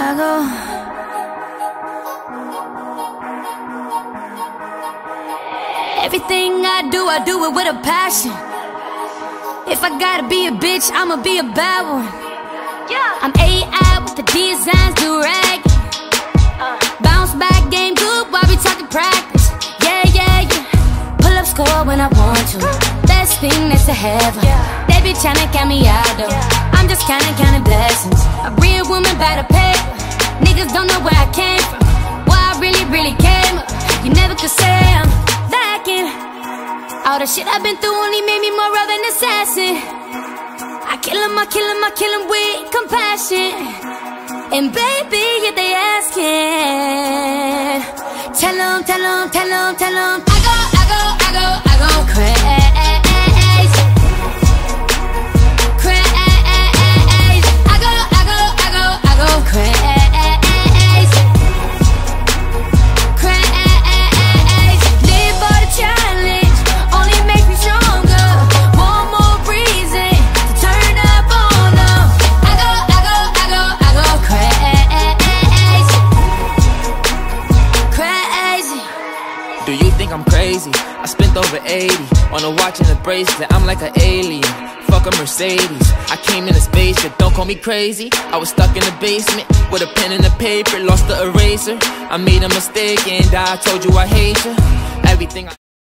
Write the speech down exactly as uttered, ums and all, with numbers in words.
I go. Everything I do, I do it with a passion. If I gotta be a bitch, I'ma be a bad one. Yeah. I'm A I with the designs, do rag. uh. Bounce back game good while we talking practice. Yeah, yeah, yeah. Pull up score when I want to. Best thing that's to heaven. Yeah. They be tryna count me out though. Yeah. I'm just counting, counting blessings. A real woman by the paper. Niggas don't know where I came from. Why I really, really came up. You never could say I'm lacking. All the shit I've been through only made me more of an assassin. I kill him, I kill him, I kill him with compassion. And baby, if they asking, tell them, tell them, tell them, tell them I go, I go, I go, I go crazy. Crazy. I go, I go, I go, I go crazy. Do you think I'm crazy? I spent over eighty on a watch and a bracelet. I'm like an alien, fuck a Mercedes. I came in a spaceship, don't call me crazy. I was stuck in the basement with a pen and a paper, lost the eraser. I made a mistake and I told you I hate you. Everything I